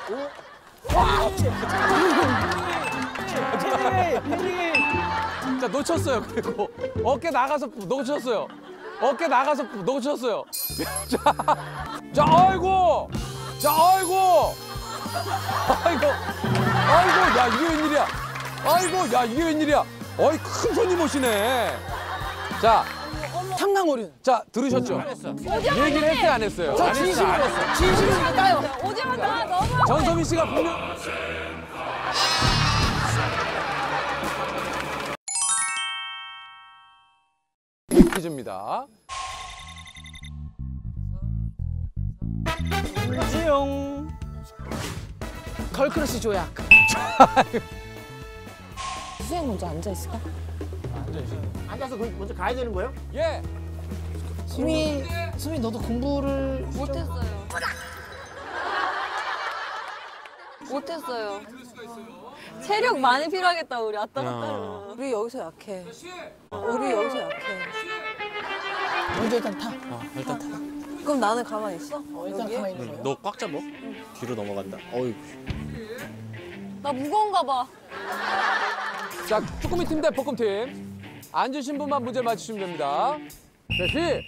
자, 놓쳤어요. 그리고 어깨 나가서 놓쳤어요. 어깨 나가서 놓쳤어요. 자, 아이고! 자, 아이고! 아이고! 아이고, 야, 이게 웬일이야? 아이고, 야, 이게 웬일이야? 어이, 큰 손님 오시네. 자, 상강어륜. 자, 들으셨죠? 얘기를 했어요, 안 했어요? 저 진심으로 했어요. 진심으로 따요. 오징어다 너무. 전소민 씨가 분명. 퀴즈입니다. 지용. 걸크러쉬 조약. 수영 먼저 앉아 있을까? 앉아서 먼저 가야 되는 거예요? 예. 수미 너도 공부를 못했어요. 못했어요. 체력 많이 필요하겠다 우리 아따 갔다. 우리 여기서 약해. 우리 여기서 약해. 먼저 일단 타. 일단 타. 그럼 나는 가만히 있어? 일단 여기에? 가만히 있는 거야. 너 꽉 잡어. 뒤로 넘어간다. 어이. 나 무거운가 봐. 자, 쭈꾸미 팀 대 볶음 팀. 앉으신 분만 문제 맞추시면 됩니다. 대시.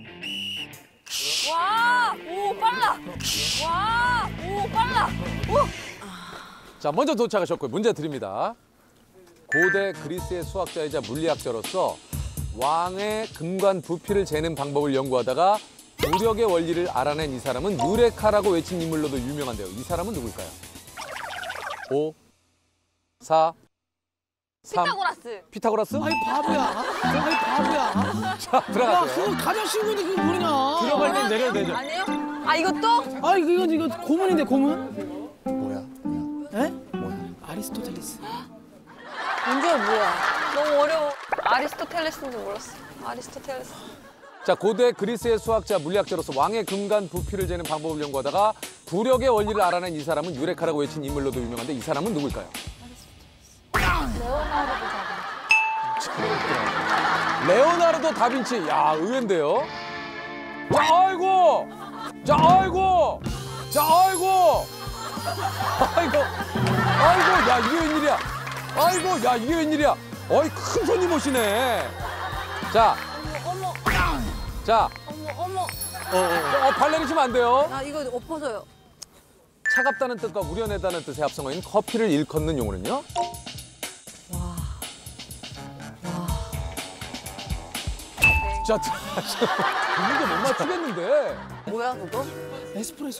와, 오 빨라. 와, 오 빨라. 오. 자, 먼저 도착하셨고요. 문제 드립니다. 고대 그리스의 수학자이자 물리학자로서 왕의 금관 부피를 재는 방법을 연구하다가 부력의 원리를 알아낸 이 사람은 유레카라고 외친 인물로도 유명한데요. 이 사람은 누구일까요? 5, 4, 3. 피타고라스. 피타고라스? 아이 바보야. 아이 바보야. 자, 야 들어가세요. 그거 가장 쉬운 건데 그게 뭐냐. 들어갈 땐 내려야 되죠. 아니에요? 아 이것도? 아 이거 고문인데 고문? 뭐야? 에? 아리스토텔레스. 문제가 뭐야? 너무 어려워. 아리스토텔레스인 줄 몰랐어. 아리스토텔레스. 자, 고대 그리스의 수학자, 물리학자로서 왕의 금관 부피를 재는 방법을 연구하다가 부력의 원리를 알아낸 이 사람은 유레카라고 외친 인물로도 유명한데 이 사람은 누구일까요? 레오나르도 다빈치. 야, 의외인데요. 자, 아이고! 자, 아이고! 자, 아이고! 아이고! 아이고, 야, 이게 웬일이야? 아이고, 야, 이게 웬일이야? 어이, 큰 손님 오시네. 자, 어머, 자, 어머. 발레리 치면 안 돼요. 나 이거 엎어져요. 차갑다는 뜻과 우려내다는 뜻의 합성어인 커피를 일컫는 용어는요? 자, 이거 못 맞추겠는데. 뭐야 그거? 에스프레소.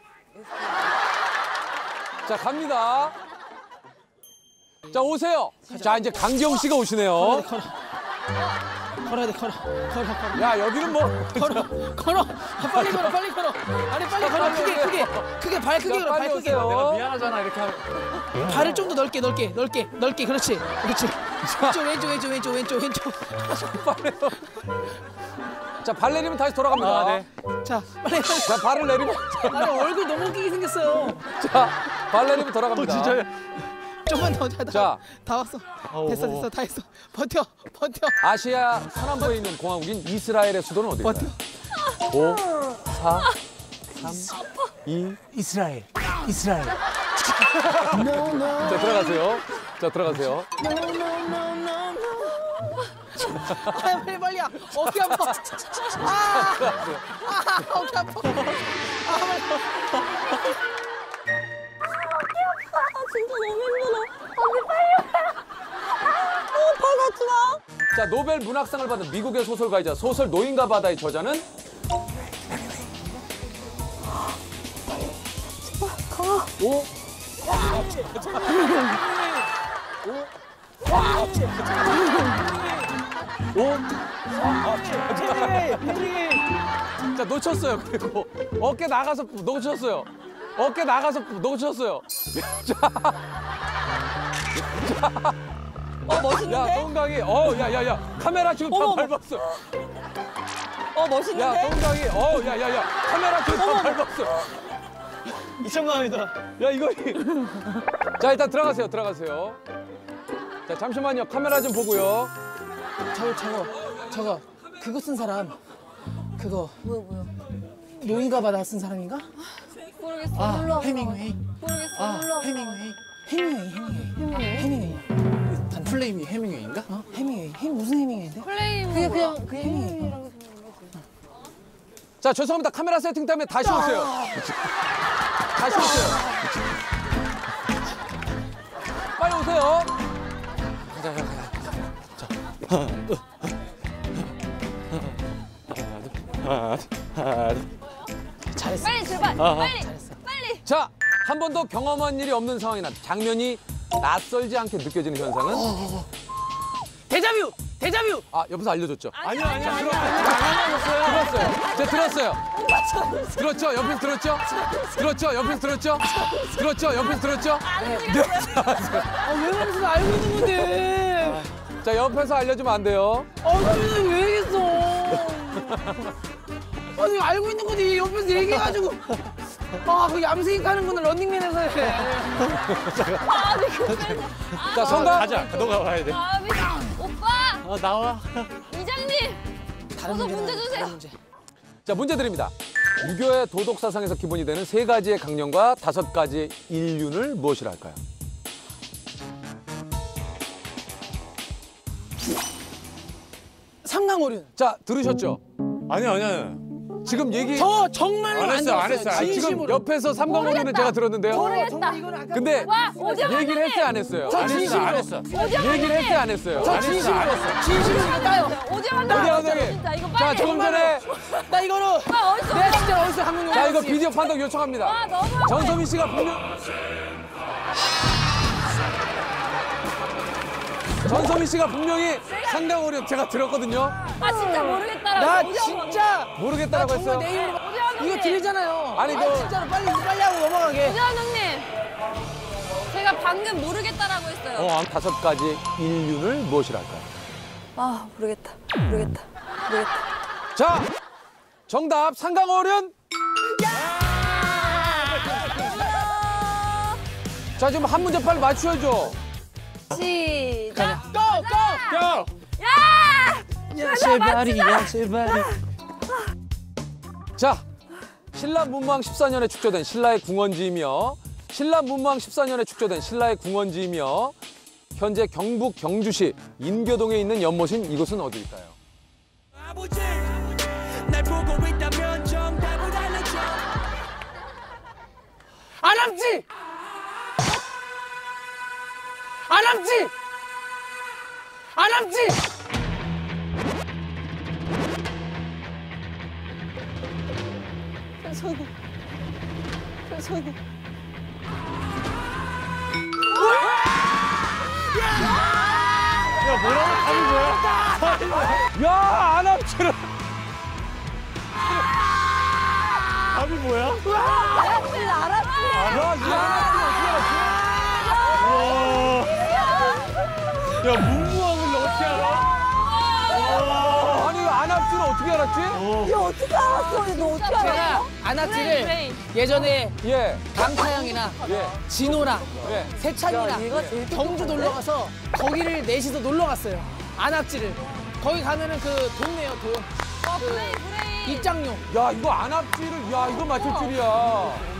자, 갑니다. 자, 오세요. 자, 이제 강경 씨가 오시네요. 걸어야 돼 걸어. 야, 여기는 뭐. 걸어. 아, 빨리 걸어. 아니 빨리 걸어. 크게 발 크게 걸어. 빨리 발 크게. 오세요. 내가 미안하잖아 이렇게 하면. 발을 좀 더 넓게. 그렇지. 왼쪽. 자, 발 내리면 다시 돌아갑니다. 아, 네. 자 빨리. 자, 발을 내리면. 아니 얼굴 너무 웃기게 생겼어요. 자, 발 내리면 돌아갑니다. 진짜요? 좀만 더. 자. 다 왔어. 됐어. 다 했어. 버텨. 아시아 서남부에 있는 공화국인 이스라엘의 수도는 어디일까요? 버텨. 5, 4, 3, 2. 이스라엘. 자, 들어가세요. 아, 빨리야. 어깨 아파. 어깨 아파. 진짜 너무 힘들어. 언니 빨리 와. 발 닿지 마. 자, 노벨 문학상을 받은 미국의 소설가이자 소설 노인과 바다의 저자는? 가. 5, 자, 놓쳤어요. 그리고 어깨 나가서 놓쳤어요. 멋있는데? 야, 동강이, 야, 카메라 지금 다 밟았어. 멋있는데? 야, 동강이, 카메라 지금 다 밟았어. 이천감이다. 야, 이거. 자, 일단 들어가세요. 자, 잠시만요. 카메라 좀 보고요. 저거 그거 쓴 사람 그거 뭐야? 노인가 바다 쓴 사람인가? 모르겠어. 아, 눌러. 해밍웨이. 모르겠어. 눌러. 해밍웨이. 해밍웨이. 단 플레임이 해밍웨이인가? 해밍웨이. 무슨 해밍웨이인데? 플레임. 그냥 해밍웨이라고. 자, 죄송합니다. 카메라 세팅 때문에 다시 오세요. 다시 오세요. 빨리 오세요. 잘했어. 빨리 출발. 빨리. 빨리. 자, 한 번도 경험한 일이 없는 상황이나 장면이 낯설지 않게 느껴지는 현상은? 데자뷰. 데자뷰. 아, 옆에서 알려줬죠? 아니야. 들었어요. 제가 들었어요. 들었죠? 옆에서 들었죠? 들었죠? 옆에서 들었죠? 들었죠? 옆에서 들었죠? 왜 그러면서 알고 있는 건데? 자, 옆에서 알려주면 안 돼요. 그러면 왜 얘기했어? 아니 알고 있는 건데 옆에서 얘기해가지고 그 얌생이 까는 거는 런닝맨에서 해. 아, 미쳤어. 자, 성감. 가자. 너가 와야 돼. 아, 미쳤어. 오빠. 나와. 이장님. 어서 문제 주세요. 다른 문제. 자, 문제 드립니다. 유교의 도덕 사상에서 기본이 되는 3가지의 강령과 5가지의 인륜을 무엇이라 할까요? 삼강오륜. 자, 들으셨죠? 아니야. 지금 얘기 저 정말로 안 했어, 들었어요. 안 했어. 아니, 지금 진심으로. 옆에서 삼강오륜은 제가 들었는데요. 모르겠다. 정말 이거는 아까 근데 와, 오징어 얘기를 했어요, 안 했어요? 저 진심으로. 안 했어. 얘기를 했어요, 안 했어요? 저 진심으로 따요. 오징어 어디 나왔어. 감독님? 진짜 이거 자, 빨리. 조금 전에 나 이거로 어디서 내가 진짜 어디서 한 명. 자, 이거 비디오 판독 요청합니다. 와, 너무 전소민 씨가 분명 전소민 씨가 분명히 상강오륜 제가 들었거든요. 아, 진짜 모르겠다라고. 나 오징어 진짜 모르겠다라고 했어요. 내 입으로 감독님. 이거 들리잖아요. 아니, 그- 진짜로 빨리 하고 넘어가게. 오징어 감독님. 제가 방금 모르겠다라고 했어요. 5가지 인륜을 무엇이라 할까요? 아, 모르겠다. 모르겠다. 자, 정답 상강오륜. 자, 지금 한 문제 빨리 맞추셔야죠. 시작. 고! 야! 야! 제발이야 제발. 자, 신라 문무왕 14년에 축조된 신라의 궁원지이며 신라 문무왕 14년에 축조된 신라의 궁원지이며 현재 경북 경주시 인교동에 있는 연못인 이곳은 어디일까요? 아버지 날 보고 있다면 정답을 알려줘. 안암지. 안암지. 안암지. 손이. 야, 뭐라고 하는 거야? 야, 안암치를. 답이 뭐야? 알았지, 알았지. 야, 이 안암치를 어떻게 알았지? 와. 야, 문무왕을 어떻게 알아? 아니, 안암치를 어떻게 알았지? 야, 어떻게 알았어? 너 어떻게 알았어? 제가 안암지를 브레인. 예전에 예, 강타형이나 예, 진호랑 예. 세찬이랑 경주 놀러 가서 거기를 넷이서 놀러 갔어요. 안압지를. 거기 가면은 그 돈네요, 돈. 브레인. 입장료. 야, 이거 안암치를, 야, 이거 맞출 줄이야.